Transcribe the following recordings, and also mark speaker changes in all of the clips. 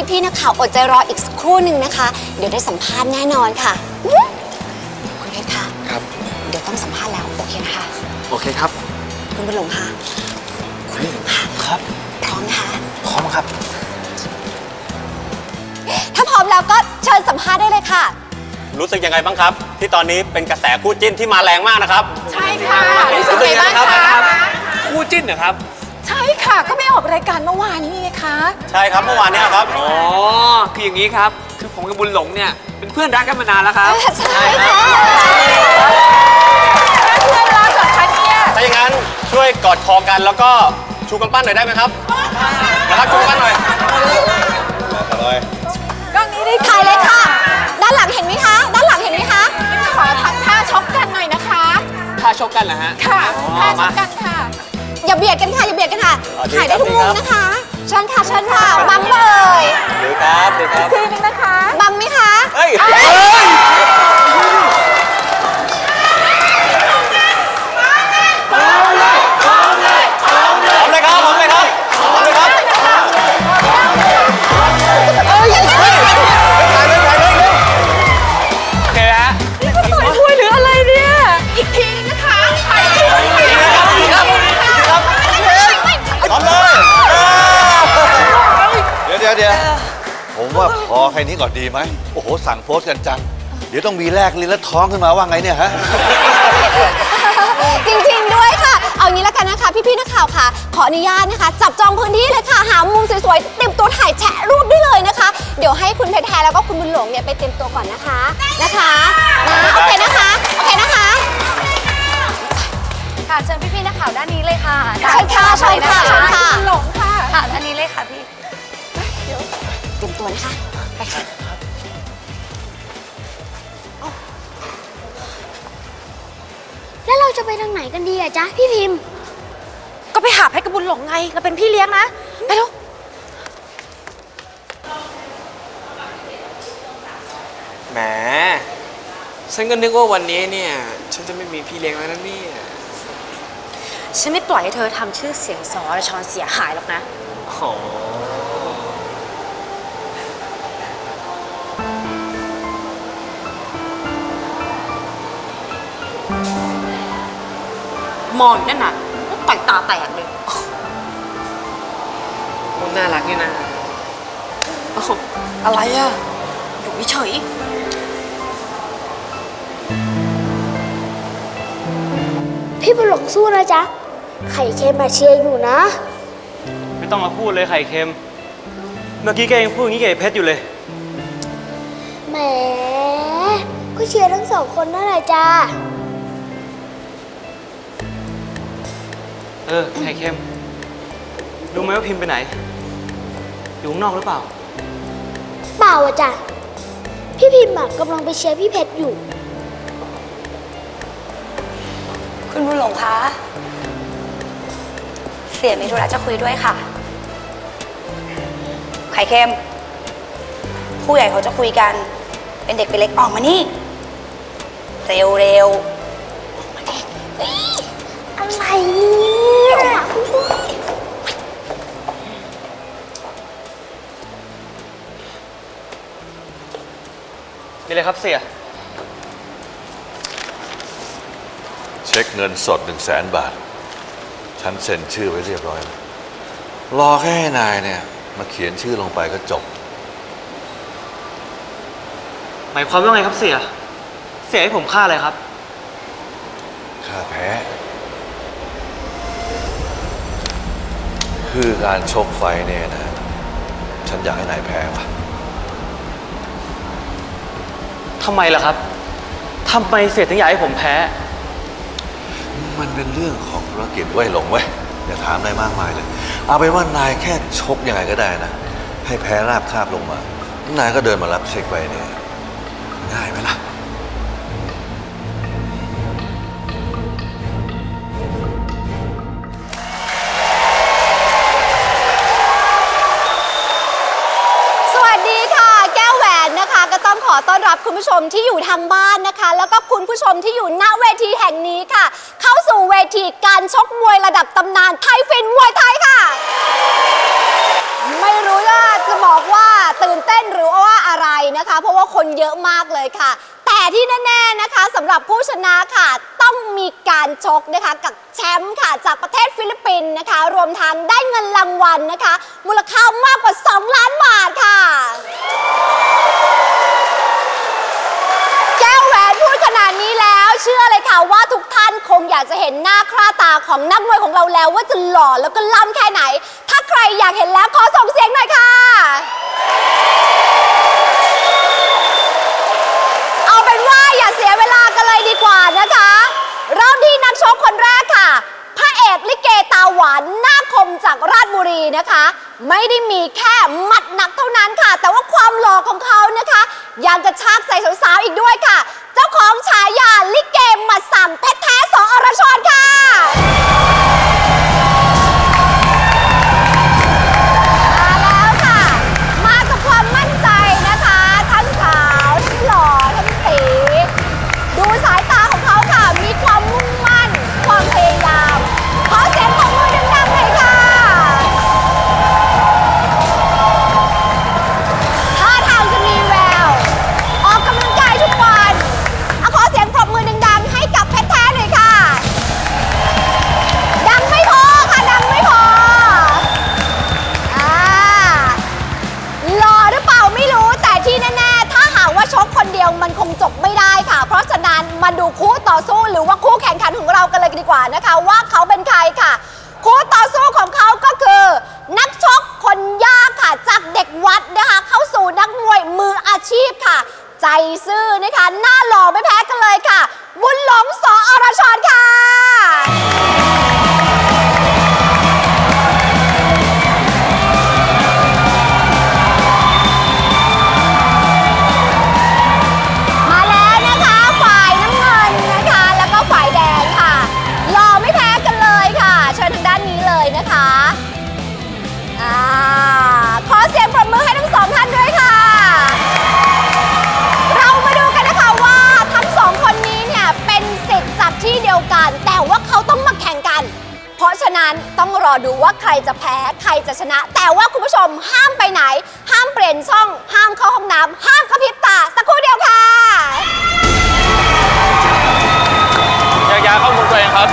Speaker 1: พี่ๆนักข่าวอดใจรออีกสักครู่หนึ่งนะคะเดี๋ยวได้สัมภาษณ์แน่นอนค่ะคุณเพชรคะครับเดี๋ยวต้องสัมภาษณ์แล้วโอเคนะคะ
Speaker 2: โอเคครับ
Speaker 1: คุณบุญหลงค่ะคุณบุญหลงค่ะ
Speaker 2: ครับ
Speaker 1: พร้อมนะคะ
Speaker 2: พร้อมครับ
Speaker 1: ถ้าพร้อมแล้วก็เชิญสัมภาษณ์ได้เลยค่ะ
Speaker 3: รู้สึกยังไงบ้างครับที่ตอนนี้เป็นกระแสคู่จิ้นที่มาแรงมากนะครับ
Speaker 4: ใช่ค่ะรู้สึกยังไงบ้างคะ
Speaker 2: คู่จิ้นเหรอครับ
Speaker 4: ใช่ค่ะก็ไม่ออกรายการเมื่อวานนี้ไงคะ
Speaker 3: ใช่ครับเมื่อวานนี้ครับ
Speaker 2: อ๋อคืออย่างนี้ครับคือผมกับบุญหลงเนี่ยเป็นเพื่อนรักกันมานานแล้วครับ
Speaker 1: ใช่ค่ะ
Speaker 4: เพื่อนรักเหรอคะเนี่ย
Speaker 3: ถ้าอย่างนั้นช่วยกอดคอกันแล้วก็ชูกำปั้นหน่อยได้ไหมครับนะครับชูกำปั้นหน่อย
Speaker 4: กล้องนี้ได้
Speaker 1: ถ่ายเลยค่ะด้านหลังเห็นไหมคะด้านหลังเห็นไหมคะ
Speaker 4: ขอทำท่าชกกันหน่อยนะคะ
Speaker 2: ท่าชกกันเหรอฮะ
Speaker 4: ค่ะท่าชกกันค่ะ
Speaker 1: อย่าเบียดกันค่ะอย่าเบียดกันค่ะถ่ายได้ทุกมุมนะคะเชิญค่ะเชิญค่ะบังเลย
Speaker 3: ดีครับดีครับ
Speaker 4: ทีนึงนะคะ
Speaker 1: บังไหมคะ
Speaker 3: เฮ้ย
Speaker 5: เดี๋ยวผมว่าพอแค่นี้ก่อนดีไหมโอ้โหสั่งโพสกันจังเดี๋ยวต้องมีแลกลิ้นและท้องขึ้นมาว่าไงเนี่ยฮะ
Speaker 1: จริงๆด้วยค่ะเอางี้แล้วกันนะคะพี่ๆนักข่าวค่ะขออนุญาตนะคะจับจองพื้นที่เลยค่ะหามุมสวยๆเตรียมตัวถ่ายแชะรูปได้เลยนะคะเดี๋ยวให้คุณเพชรแท้แล้วก็คุณบุญหลงเนี่ยไปเตรียมตัวก่อนนะคะนะโอเคนะคะ
Speaker 6: ค่ะเชิญพี่ๆนักข่าวด้านนี้เลยค่ะ
Speaker 1: เชิญค่ะ
Speaker 4: บุญหลงค่ะ
Speaker 6: ค่ะด้านนี้เลยค่ะพี่
Speaker 1: เตรียมตัวนะคะไปค่ะ
Speaker 6: แล้วเราจะไปทางไหนกันดีอะจ๊ะพี่พิมพ์ก็ไปหาเพชรกับบุญหลงไงเราเป็นพี่เลี้ยงนะไปเร็ว
Speaker 2: แหมฉันก็นึกว่าวันนี้เนี่ยฉันจะไม่มีพี่เลี้ยงแล้วนะเนี่ย
Speaker 6: ฉันไม่ปล่อยให้เธอทำชื่อเสียงสอรชรเสียหายหรอกนะมองนั่นน่ะต่อยตาแตกเลย
Speaker 2: มันน่ารักนี่นะอะไรอ่ะ
Speaker 6: อยู่เฉย
Speaker 7: พี่บุญหลงสู้นะจ๊ะไข่เค็มมาเชียร์อยู่นะ
Speaker 3: ไม่ต้องมาพูดเลยไข่เค็มเมื่อกี้แกยังพูดอย่างนี้กับเพชรอยู่เลย
Speaker 7: แหมก็เชียร์ทั้งสองคนนั่นแหละจ้า
Speaker 3: ไข่เค็มรู้ไหมว่าพิมพ์ไปไหนอยู่ข้างนอกหรือเปล่า
Speaker 7: เปล่าอะจ้ะพี่พิมพ์กำลังไปเชียร์พี่เพชรอยู่
Speaker 6: คุณบุญหลงคะเสียมีธุระจะคุยด้วยค่ะไข่เค็มผู้ใหญ่เขาจะคุยกันเป็นเด็กเป็นเล็กออกมานี่เร็ว
Speaker 7: อะไรเนี่ย
Speaker 3: นี่เลยครับเสีย
Speaker 5: เช็คเงินสด100,000 บาทฉันเซ็นชื่อไว้เรียบร้อยแล้วรอแค่ให้นายเนี่ยมาเขียนชื่อลงไปก็จบ
Speaker 3: หมายความว่าไงครับเสียให้ผมฆ่าอะไรครับ
Speaker 5: ฆ่าแพ้คือการชกไฟเนี่ยนะฉันอยากให้นายแพ้ว่ะ
Speaker 3: ทำไมล่ะครับทำไมเสียถึงอยากให้ผมแพ้
Speaker 5: มันเป็นเรื่องของธุรกิจไว้หลงไว้อย่าถามอะไรมากมายเลยเอาไปว่านายแค่ชกยังไงก็ได้นะให้แพ้ราบคาบลงมานายก็เดินมารับเช็คไปเนี่ยง่ายไหมล่ะ
Speaker 1: สวัสดีค่ะแก้วแหวนนะคะก็ต้องขอต้อนรับคุณผู้ชมที่อยู่ทางบ้านนะคะแล้วก็คุณผู้ชมที่อยู่ณเวทีแห่งนี้ค่ะเข้าสู่เวทีการชกมวยระดับตำนานไทยฟินมวยไทยค่ะไม่รู้ว่าจะบอกว่าตนะคะ เพราะว่าคนเยอะมากเลยค่ะ แต่ที่แน่ๆนะคะสำหรับผู้ชนะค่ะต้องมีการชกนะคะกับแชมป์ค่ะจากประเทศฟิลิปปินส์นะคะรวมทั้งได้เงินรางวัลนะคะมูลค่ามากกว่า2 ล้านบาทค่ะแก้วแหวนพูดขนาดนี้แล้วเชื่อเลยค่ะว่าทุกท่านคงอยากจะเห็นหน้าค่าตาของนักมวยของเราแล้วว่าจะหล่อแล้วก็ล้ำแค่ไหนถ้าใครอยากเห็นแล้วขอส่งเสียงหน่อยค่ะเอาเป็นว่าอย่าเสียเวลากันเลยดีกว่านะคะเริ่มที่นักชกคนแรกค่ะพระเอกลิเกตาหวานหน้าคมจากราชบุรีนะคะไม่ได้มีแค่หมัดหนักเท่านั้นค่ะแต่ว่าความหล่อของเขานะคะยังกระชากใจสาวๆอีกด้วยค่ะเจ้าของฉายาลิเกหมัดสั่งเพชรแท้ส.อรชรค่ะมาแล้วค่ะมากับความมั่นใจนะคะทั้งขาวทั้งหล่อทั้งตีดูสายตาของเขาค่ะมีความมุ่งมั่นความพยายามขอเสียงปรบมือดังๆเลยค่ะท่าทางจะมีแววออกกำลังกายทุกวันขอเสียงปรบมือดังๆให้กับเพชรแท้หน่อยค่ะดังไม่พอค่ะดังไม่พอหล่อหรือเปล่าไม่รู้แต่ที่แน่ๆถ้าหากว่าชกคนเดียวมันคงจบไม่ได้ค่ะเพราะฉะนั้นมาดูคู่ต่อสู้หรือว่าคู่แข่งขันของเรากันเลยดีกว่านะคะว่าเขาเป็นใครค่ะคู่ต่อสู้ของเขาก็คือนักชกคนยากค่ะจากเด็กวัดนะคะเข้าสู่นักมวยมืออาชีพค่ะใจซื่อนะคะหน้าหล่อไม่แพ้กันเลยค่ะบุญหลง ส.อรชรค่ะมาแล้วนะคะฝ่ายน้ำเงินนะคะแล้วก็ฝ่ายแดงค่ะหล่อไม่แพ้กันเลยค่ะเชิญทางด้านนี้เลยนะคะขอเสียงปรบมือให้ทั้งสองท่านด้วยค่ะเรามาดูกันนะคะว่าทั้งสองคนนี้เนี่ยเป็นศิษย์จากที่เดียวกันแต่ว่าเขาต้องมาแข่งกันเพราะฉะนั้นต้องรอดูว่าใครจะแพ้ใครจะชนะแต่ว่าคุณผู้ชมห้ามไปไหนห้ามเปลี่ยนช่องห้ามเข้าห้องน้ำห้ามกระพริบตาสักครู่เดียวค่ะ
Speaker 3: แยกย้ายเข้ามุมตัวเองครับ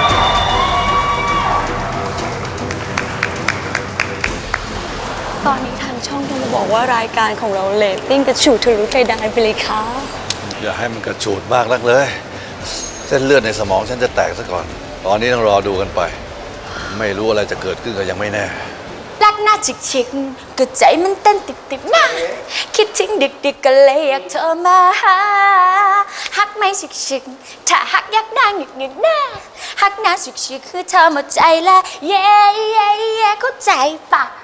Speaker 8: ตอนนี้ทางช่องต้องบอกว่ารายการของเราเรตติ้งกระฉูดทะลุเพดานไปเลยค่ะ
Speaker 5: อย่าให้มันกระฉูดมากนักเลยเส้นเลือดในสมองฉันจะแตกซะก่อนตอนนี้ต้องรอดูกันไปไม่รู้อะไรจะเกิดขึ้นก็ยังไม่แน่
Speaker 8: รักหน้าชิกๆก็ใจมันเต้นติดๆนะคิดถึงดึกๆก็เลยอยากเธอมาหาฮักไม่ชิกๆถ้าฮักยักหน้าหงิกๆนะฮักหน้าชิกๆคือเธอหมดใจละเย้เข้าใจปะ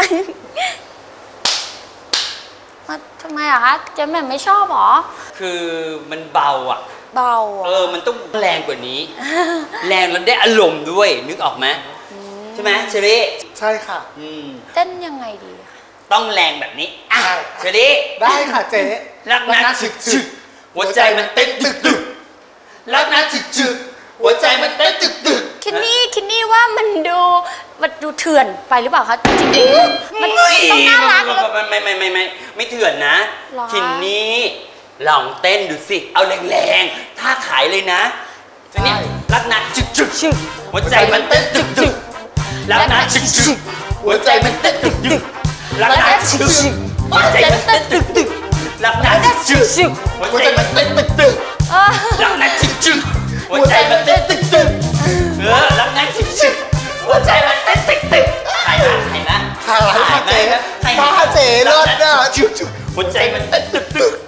Speaker 8: ทำไมอะคะเจ๊แม่ไม่ชอบหรอ
Speaker 2: คือมันเบาอ่ะ
Speaker 8: เบา
Speaker 2: มันต้องแรงกว่านี้ แรงแล้วได้อารมณ์ด้วยนึกออกไหมใช่ไหมเชอรี่
Speaker 9: ใช่ค่ะ
Speaker 8: เต้นยังไงดี
Speaker 2: ต้องแรงแบบนี้อ่ะเชอรี่
Speaker 9: ได้ค่ะเจ๊
Speaker 2: รักนะฉึกหัวใจมันเต้นตึกรักนะฉึกหัวใจมันเต้นตึก
Speaker 8: คิดนี่ว่ามันดูเถื่อนไปหรือเปล่าคะจริงๆมันต้องน่ารัก
Speaker 2: ไม่เถื่อนนะคินนี่ลองเต้นดูสิเอาแรงๆท่าขายเลยนะเนี่ยรักนะฉึกหัวใจมันเต้นตึกรักนะฉึกหัวใจมันเต้นตึกรักนะฉึกหัวใจมันเต้นตึกรักนะฉึกหัวใจมันเต้นตึกรักนะฉึกหัวใจมันเต้นตึกรักนะฉึกหัวใจมันเต้นตึกใครนะ
Speaker 9: หายเจ๊มาเจ๊เลิศนะ
Speaker 2: หัวใจมันเต้นตึก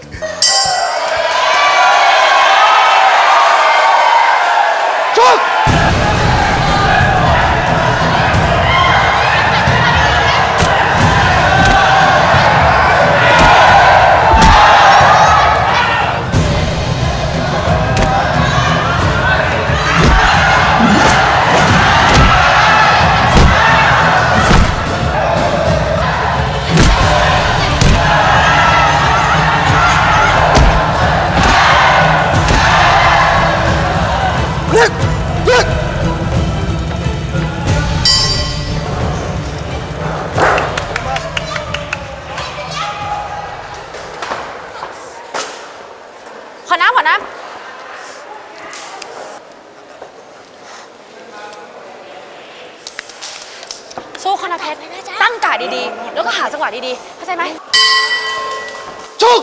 Speaker 9: ชุก
Speaker 8: สู้เขานะเพชรตั้งการดีๆแล้วก็หาจังหวะดีๆเข้าใจไหม
Speaker 9: ชุก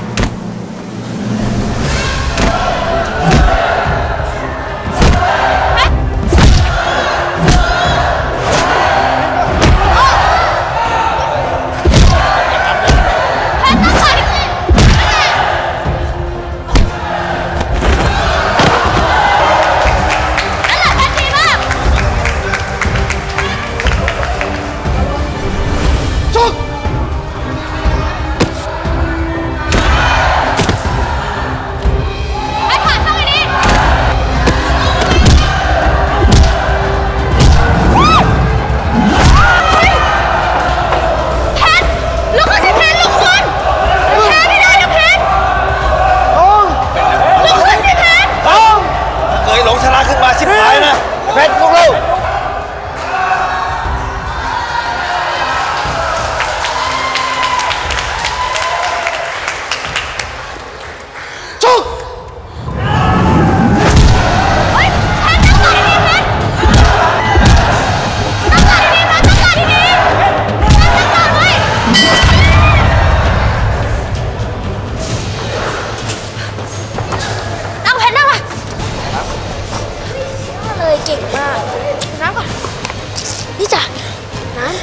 Speaker 7: เก่งมากน้ำก่อนนี่จ้ะน้ำ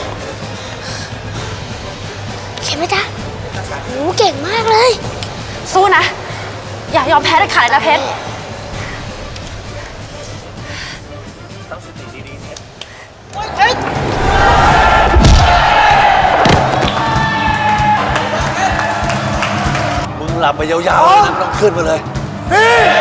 Speaker 7: เข็มไหมจ๊ะโอ้เก่งมากเลย
Speaker 8: สู้นะอย่ายอมแพ้เด็ดขาดเลยนะเพชร
Speaker 5: มึงหลับไปยาวๆเลยนะต้องขึ้นมาเลย